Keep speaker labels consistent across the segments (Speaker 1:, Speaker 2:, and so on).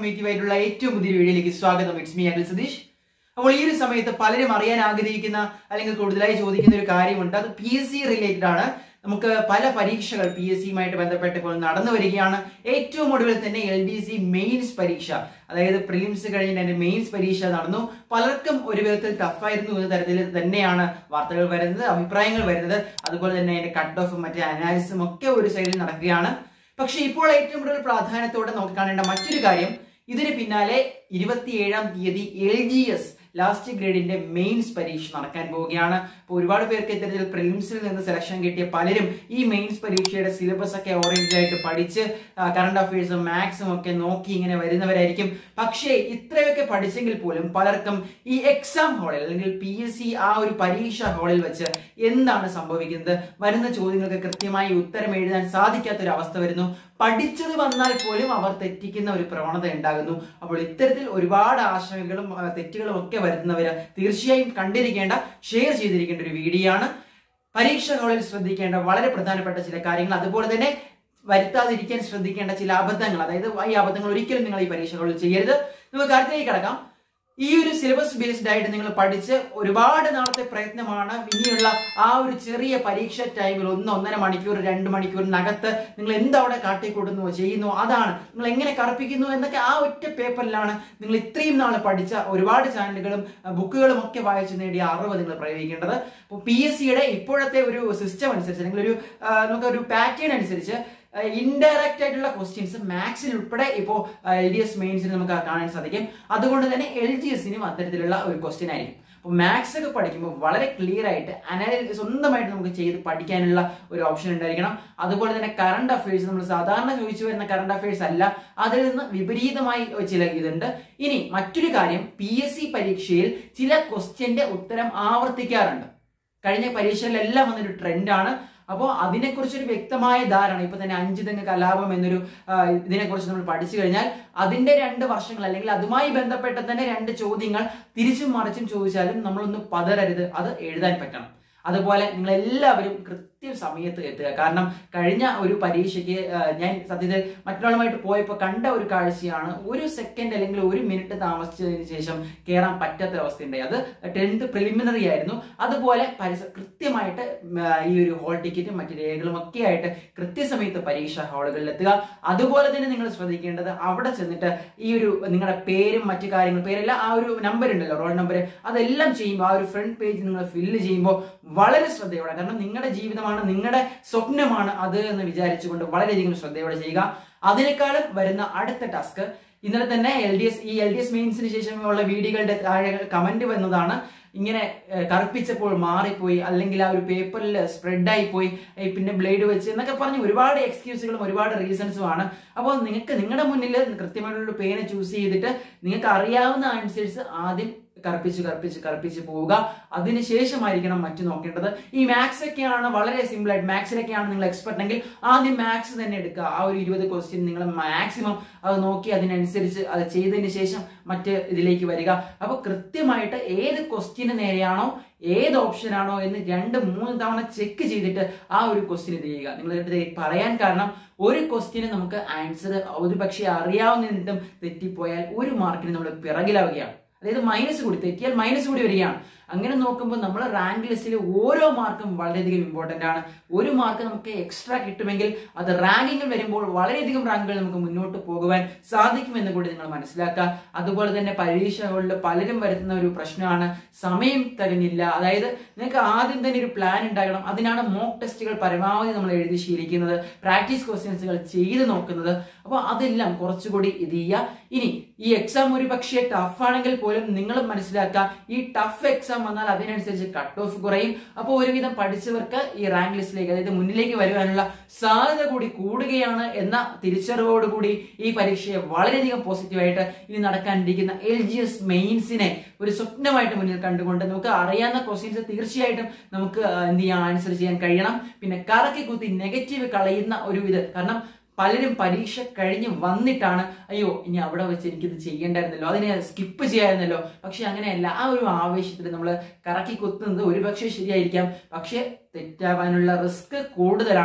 Speaker 1: Informative ഏറ്റവും പുതിയ വീഡിയോയിലേക്ക് സ്വാഗതം. It's me Akhil Satheesh. അപ്പോൾ ഈ ഒരു സമയത്ത് പലരും അറിയാൻ ആഗ്രഹിക്കുന്ന അല്ലെങ്കിൽ കൂടുതലായി ചോദിക്കുന്ന ഒരു കാര്യമുണ്ട്. അത് PSC റിലേറ്റഡ് ആണ്. നമുക്ക് പല പരീക്ഷകൾ PSCയുമായിട്ട് ബന്ധപ്പെട്ട് ഇപ്പോൾ നടന്നു വരികയാണ്. ഏറ്റവും ഒടുവിൽ തന്നെ LDC മെയിൻസ് പരീക്ഷ, അതായത് പ്രിലിംസ് കഴിഞ്ഞ് അതിന്റെ മെയിൻസ് പരീക്ഷ നടന്നു. പലർക്കും ഒരു വിധത്തിൽ ടഫായിരുന്നു എന്ന തരത്തിൽ തന്നെയാണ് വാർത്തകൾ വരുന്നത്, അഭിപ്രായങ്ങൾ വരുന്നത്. അതുപോലെ തന്നെ അതിന്റെ കട്ട് ഓഫും മറ്റേ അനാലിസിസും ഒക്കെ ഒരു സൈഡിൽ നടക്കുകയാണ്. പക്ഷെ ഇപ്പോൾ ഏറ്റവും കൂടുതൽ പ്രാധാന്യത്തോടെ നോക്കിക്കാണേണ്ട മറ്റൊരു കാര്യം, ഇതിന് പിന്നാലെ 27-ാം തീയതി LGS ലാസ്റ്റ് ഗ്രേഡിന്റെ മെയിൻസ് പരീക്ഷ നടക്കാൻ പോവുകയാണ്. അപ്പോൾ ഒരുപാട് പേർക്ക് ഇത്തരത്തിൽ പ്രിലിംസിൽ നിന്ന് സെലക്ഷൻ കിട്ടിയ പലരും ഈ മെയിൻസ് പരീക്ഷയുടെ സിലബസ് ഒക്കെ ഓറിയന്റഡ് ആയിട്ട് പഠിച്ച് കറണ്ട് അഫയേഴ്സും മാത്സും ഒക്കെ നോക്കി ഇങ്ങനെ വരുന്നവരായിരിക്കും. പക്ഷേ ഇത്രയൊക്കെ പഠിച്ചെങ്കിൽ പോലും പലർക്കും ഈ എക്സാം ഹാളിൽ അല്ലെങ്കിൽ PSC ആ ഒരു പരീക്ഷാ ഹാളിൽ വെച്ച് എന്താണ് സംഭവിക്കുന്നത്, വരുന്ന ചോദ്യങ്ങൾക്ക് കൃത്യമായി ഉത്തരം എഴുതാൻ സാധിക്കാത്തൊരു അവസ്ഥ വരുന്നു. പഠിച്ചത് വന്നാൽ പോലും അവർ തെറ്റിക്കുന്ന ഒരു പ്രവണത ഉണ്ടാകുന്നു. അപ്പോൾ ഇത്തരത്തിൽ ഒരുപാട് ആശങ്കകളും തെറ്റുകളും ഒക്കെ വരുന്നവര് തീർച്ചയായും കണ്ടിരിക്കേണ്ട, ഷെയർ ചെയ്തിരിക്കേണ്ട ഒരു വീഡിയോ ആണ്. പരീക്ഷാ ഹാളിൽ ശ്രദ്ധിക്കേണ്ട വളരെ പ്രധാനപ്പെട്ട ചില കാര്യങ്ങൾ, അതുപോലെ തന്നെ വരുത്താതിരിക്കാൻ ശ്രദ്ധിക്കേണ്ട ചില അബദ്ധങ്ങൾ, അതായത് ഈ അബദ്ധങ്ങൾ ഒരിക്കലും നിങ്ങൾ ഈ പരീക്ഷ ഹാളിൽ ചെയ്യരുത്. നമുക്ക് കാര്യത്തിലേക്ക് കടക്കാം. ഈ ഒരു സിലബസ് ബേസ്ഡ് ആയിട്ട് നിങ്ങൾ പഠിച്ച് ഒരുപാട് നാളത്തെ പ്രയത്നമാണ്. ഇനിയുള്ള ആ ഒരു ചെറിയ പരീക്ഷ ടൈമിൽ 1-1.5 മണിക്കൂർ 2 മണിക്കൂറിനകത്ത് നിങ്ങൾ എന്തവിടെ കാട്ടിക്കൂട്ടുന്നു ചെയ്യുന്നു, അതാണ് നിങ്ങൾ എങ്ങനെ കറുപ്പിക്കുന്നു എന്നൊക്കെ ആ ഒറ്റ പേപ്പറിലാണ് നിങ്ങൾ ഇത്രയും നാൾ പഠിച്ച ഒരുപാട് ചാനലുകളും ബുക്കുകളും ഒക്കെ വായിച്ചു നേടിയ അറിവ് നിങ്ങൾ പ്രയോഗിക്കേണ്ടത്. അപ്പോൾ PSCയുടെ ഇപ്പോഴത്തെ ഒരു സിസ്റ്റം അനുസരിച്ച് അല്ലെങ്കിൽ നമുക്കൊരു പാറ്റേൺ അനുസരിച്ച് ഇൻഡയറക്റ്റ് ആയിട്ടുള്ള ക്വസ്റ്റ്യൻസ് മാത്സിൽ ഉൾപ്പെടെ ഇപ്പോൾ LDS മെയിൻസിന് നമുക്ക് കാണാൻ സാധിക്കും. അതുകൊണ്ട് തന്നെ LGSനും അത്തരത്തിലുള്ള ഒരു ക്വസ്റ്റ്യൻ ആയിരിക്കും. അപ്പോൾ മാത്സ് ഒക്കെ പഠിക്കുമ്പോൾ വളരെ ക്ലിയർ ആയിട്ട് സ്വന്തമായിട്ട് നമുക്ക് ചെയ്ത് പഠിക്കാനുള്ള ഒരു ഓപ്ഷൻ ഉണ്ടായിരിക്കണം. അതുപോലെ തന്നെ കറണ്ട് അഫയേഴ്സ് നമ്മൾ സാധാരണ ചോദിച്ചു വരുന്ന കറണ്ട് അഫയേഴ്സ് അല്ല, അതിൽ നിന്ന് വിപരീതമായി ചില ഇതുണ്ട്. ഇനി മറ്റൊരു കാര്യം, PSC പരീക്ഷയിൽ ചില ക്വസ്റ്റ്യന്റെ ഉത്തരം ആവർത്തിക്കാറുണ്ട്. കഴിഞ്ഞ പരീക്ഷയിലെല്ലാം വന്നൊരു ട്രെൻഡാണ്. അപ്പോൾ അതിനെക്കുറിച്ചൊരു വ്യക്തമായ ധാരണ, ഇപ്പൊ തന്നെ 5 തെങ്ങ് കലാപം എന്നൊരു ഇതിനെക്കുറിച്ച് നമ്മൾ പഠിച്ചു കഴിഞ്ഞാൽ അതിന്റെ 2 വർഷങ്ങൾ അല്ലെങ്കിൽ അതുമായി ബന്ധപ്പെട്ട തന്നെ 2 ചോദ്യങ്ങൾ തിരിച്ചും മറിച്ചും ചോദിച്ചാലും നമ്മളൊന്ന് പതറരുത്, അത് എഴുതാൻ പറ്റണം. അതുപോലെ നിങ്ങൾ എല്ലാവരും സമയത്ത് എത്തുക. കാരണം കഴിഞ്ഞ ഒരു പരീക്ഷയ്ക്ക് ഞാൻ സത്യത്തിൽ മറ്റൊരാളുമായിട്ട് പോയപ്പോൾ കണ്ട ഒരു കാഴ്ചയാണ്, 1 സെക്കൻഡ് അല്ലെങ്കിൽ 1 മിനിറ്റ് താമസിച്ചതിന് ശേഷം കയറാൻ പറ്റാത്ത അവസ്ഥയുണ്ടായി. അത് 10th പ്രിലിമിനറി ആയിരുന്നു. അതുപോലെ കൃത്യമായിട്ട് ഈ ഒരു ഹോൾ ടിക്കറ്റും മറ്റു രേഖകളും ഒക്കെ ആയിട്ട് കൃത്യസമയത്ത് പരീക്ഷാ ഹാളുകളിൽ എത്തുക. അതുപോലെ തന്നെ നിങ്ങൾ ശ്രദ്ധിക്കേണ്ടത്, അവിടെ ചെന്നിട്ട് ഈ ഒരു നിങ്ങളുടെ പേരും മറ്റു കാര്യങ്ങളും, പേരെല്ലാം ആ ഒരു നമ്പർ ഉണ്ടല്ലോ, റോൾ നമ്പർ, അതെല്ലാം ചെയ്യുമ്പോൾ ആ ഒരു ഫ്രണ്ട് പേജ് നിങ്ങൾ ഫില്ല് ചെയ്യുമ്പോൾ വളരെ ശ്രദ്ധയോടെ, കാരണം നിങ്ങളുടെ ജീവിതമാണ്, നിങ്ങളുടെ സ്വപ്നമാണ് അത് എന്ന് വിചാരിച്ചുകൊണ്ട് വളരെയധികം ശ്രദ്ധയോടെ ചെയ്യുക. അതിനേക്കാളും വരുന്ന അടുത്ത ടാസ്ക്, ഇന്നലെ തന്നെ LDS മെയിൻസിന് ശേഷമുള്ള വീഡിയോകളുടെ താഴെ കമന്റ് വന്നതാണ്, ഇങ്ങനെ കറുപ്പിച്ചപ്പോൾ മാറിപ്പോയി, അല്ലെങ്കിൽ ആ ഒരു പേപ്പറിൽ സ്പ്രെഡായി പോയി, പിന്നെ ബ്ലേഡ് വെച്ച് എന്നൊക്കെ പറഞ്ഞ് ഒരുപാട് എക്സ്ക്യൂസുകളും ഒരുപാട് റീസൺസും ആണ്. അപ്പോൾ നിങ്ങൾക്ക് നിങ്ങളുടെ മുന്നിൽ കൃത്യമായിട്ടുള്ള പേന ചൂസ് ചെയ്തിട്ട് നിങ്ങൾക്ക് അറിയാവുന്ന അനുസരിച്ച് ആദ്യം കറുപ്പിച്ച് പോവുക. അതിനുശേഷമായിരിക്കണം മറ്റു നോക്കേണ്ടത്. ഈ മാത്സ് ഒക്കെയാണ് വളരെ സിമ്പിൾ ആയിട്ട്, മാത്സിലൊക്കെയാണ് നിങ്ങൾ എക്സ്പെർട്ട് എങ്കിൽ ആദ്യം മാത്സ് തന്നെ എടുക്കുക. ആ ഒരു 20 ക്വസ്റ്റ്യൻ നിങ്ങൾ മാക്സിമം അത് നോക്കി അതിനനുസരിച്ച് അത് ചെയ്തതിന് ശേഷം മറ്റ് ഇതിലേക്ക് വരിക. അപ്പൊ കൃത്യമായിട്ട് ഏത് ക്വസ്റ്റ്യന് നേരെയാണോ, ഏത് ഓപ്ഷൻ ആണോ എന്ന് 2-3 തവണ ചെക്ക് ചെയ്തിട്ട് ആ ഒരു ക്വസ്റ്റ്യൻ ഇത് ചെയ്യുക. നിങ്ങൾ പറയാൻ കാരണം, ഒരു ക്വസ്റ്റ്യന് നമുക്ക് ആൻസർ ഒരു പക്ഷേ അറിയാവുന്നതിനും തെറ്റിപ്പോയാൽ 1 മാർക്കിന് നമ്മൾ പിറകിലാവുകയാണ്. അതായത് മൈനസ് കൂടി, തെറ്റിയാൽ മൈനസ് കൂടി വരികയാണ്. അങ്ങനെ നോക്കുമ്പോൾ നമ്മൾ റാങ്ക് ലിസ്റ്റിൽ ഓരോ മാർക്കും വളരെയധികം ഇമ്പോർട്ടന്റ് ആണ്. 1 മാർക്ക് നമുക്ക് എക്സ്ട്രാ കിട്ടുമെങ്കിൽ അത് റാങ്കിങ്ങിൽ വരുമ്പോൾ വളരെയധികം റാങ്കുകൾ നമുക്ക് മുന്നോട്ട് പോകുവാൻ സാധിക്കുമെന്ന് കൂടി നിങ്ങൾ മനസ്സിലാക്കുക. അതുപോലെ തന്നെ പരീക്ഷകളിൽ പലരും വരുത്തുന്ന ഒരു പ്രശ്നമാണ്, സമയം തികഞ്ഞില്ല. അതായത് നിങ്ങൾക്ക് ആദ്യം തന്നെ ഒരു പ്ലാൻ ഉണ്ടാകണം. അതിനാണ് മോക്ക് ടെസ്റ്റുകൾ പരമാവധി നമ്മൾ എഴുതി ശീലിക്കുന്നത്, പ്രാക്ടീസ് ക്വസ്റ്റ്യൻസുകൾ ചെയ്ത് നോക്കുന്നത്. അപ്പോൾ അതെല്ലാം കുറച്ചുകൂടി ഇത് ചെയ്യുക. ഇനി ഈ എക്സാം ഒരു പക്ഷേ ടഫ് ആണെങ്കിൽ പോലും നിങ്ങൾ മനസ്സിലാക്കുക, ഈ ടഫ് എക്സാം വന്നാൽ അതിനനുസരിച്ച് കട്ട് ഓഫ് കുറയും. അപ്പോൾ ഒരുവിധം പഠിച്ചവർക്ക് ഈ റാങ്ക് ലിസ്റ്റിലേക്ക്, അതായത് മുന്നിലേക്ക് വരുവാനുള്ള സാധ്യത കൂടി കൂടുകയാണ് എന്ന തിരിച്ചറിവോടുകൂടി ഈ പരീക്ഷയെ വളരെയധികം പോസിറ്റീവായിട്ട് ഇനി നടക്കാനിരിക്കുന്ന LGS മെയിൻസിനെ ഒരു സ്വപ്നമായിട്ട് മുന്നിൽ കണ്ടുകൊണ്ട് നമുക്ക് അറിയാവുന്ന ക്വസ്റ്റ്യൻസ് തീർച്ചയായിട്ടും നമുക്ക് എന്ത് ചെയ്യാൻ, ആൻസർ ചെയ്യാൻ കഴിയണം. പിന്നെ കറക്കി കുത്തി നെഗറ്റീവ് കളയുന്ന ഒരു ഇത്, കാരണം പലരും പരീക്ഷ കഴിഞ്ഞ് വന്നിട്ടാണ് അയ്യോ ഇനി അവിടെ വെച്ച് എനിക്കിത് ചെയ്യേണ്ടായിരുന്നല്ലോ, അതിനെ സ്കിപ്പ് ചെയ്യായിരുന്നല്ലോ. പക്ഷെ അങ്ങനെയല്ല, ആ ഒരു ആവേശത്തിൽ നമ്മൾ കറക്കി കുത്തുന്നത് ഒരുപക്ഷെ ശരിയായിരിക്കാം, പക്ഷെ തെറ്റാവാനുള്ള റിസ്ക് കൂടുതലാണ്.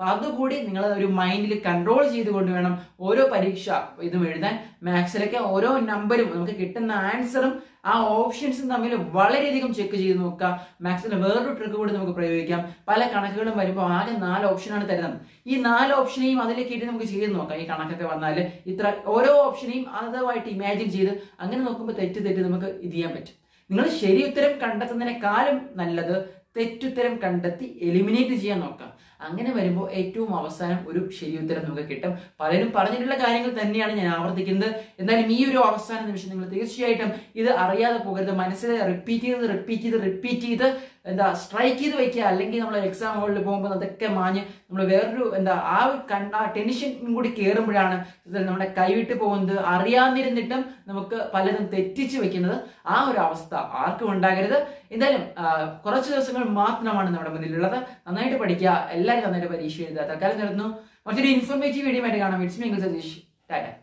Speaker 1: അപ്പൊ അതുകൂടി നിങ്ങൾ ഒരു മൈൻഡിൽ കൺട്രോൾ ചെയ്തുകൊണ്ട് വേണം ഓരോ പരീക്ഷ ഇതും എഴുതാൻ. മാത്സിലൊക്കെ ഓരോ നമ്പരും നമുക്ക് കിട്ടുന്ന ആൻസറും ആ ഓപ്ഷൻസും തമ്മിൽ വളരെയധികം ചെക്ക് ചെയ്ത് നോക്കുക. മാത്സിന്റെ വേറൊരു ട്രിക്ക് കൂടി നമുക്ക് പ്രയോഗിക്കാം. പല കണക്കുകളും വരുമ്പോൾ ആകെ 4 ഓപ്ഷനാണ് തരുന്നത്. ഈ 4 ഓപ്ഷനെയും അതിലേക്ക് ഇട്ട് നമുക്ക് ചെയ്ത് നോക്കാം. ഈ കണക്കൊക്കെ വന്നാൽ ഇത്ര ഓരോ ഓപ്ഷനെയും അതുമായിട്ട് ഇമാജിൻ ചെയ്ത് അങ്ങനെ നോക്കുമ്പോൾ തെറ്റ് നമുക്ക് ഇത് ചെയ്യാൻ പറ്റും. നിങ്ങൾ ശരി ഉത്തരം കണ്ടെത്തുന്നതിനേക്കാളും നല്ലത് തെറ്റുത്തരം കണ്ടെത്തി എലിമിനേറ്റ് ചെയ്യാൻ നോക്കാം. അങ്ങനെ വരുമ്പോൾ ഏറ്റവും അവസാനം ഒരു ശരി ഉത്തരം നമുക്ക് കിട്ടും. പലരും പറഞ്ഞിട്ടുള്ള കാര്യങ്ങൾ തന്നെയാണ് ഞാൻ ആവർത്തിക്കുന്നത്. എന്നാലും ഈ ഒരു അവസാന നിമിഷം നിങ്ങൾ തീർച്ചയായിട്ടും ഇത് അറിയാതെ പോകരുത്. മനസ്സിൽ റിപ്പീറ്റ് ചെയ്ത് സ്ട്രൈക്ക് ചെയ്ത് വെക്കുക. അല്ലെങ്കിൽ നമ്മൾ എക്സാം ഹോളിൽ പോകുമ്പോൾ അതൊക്കെ മാഞ്ഞ് നമ്മൾ വേറൊരു ആ ടെൻഷൻ കൂടി കയറുമ്പോഴാണ് നമ്മുടെ കൈവിട്ട് പോകുന്നത്. അറിയാതിരുന്നിട്ടും നമുക്ക് പലതും തെറ്റിച്ച് വെക്കുന്നത്. ആ ഒരു അവസ്ഥ ആർക്കും ഉണ്ടാകരുത്. എന്തായാലും കുറച്ച് ദിവസങ്ങൾ മാത്രമാണ് നമ്മുടെ മുന്നിലുള്ളത്. നന്നായിട്ട് പഠിക്കുക. എല്ലാവരും നന്നായിട്ട് പരീക്ഷ എഴുതുക. തൽക്കാലം നിർത്തുന്നു. മറ്റൊരു ഇൻഫോർമേറ്റീവ് വീഡിയോ ആയിട്ട് കാണാം. It's me Akhil Satheesh. ടാറ്റ.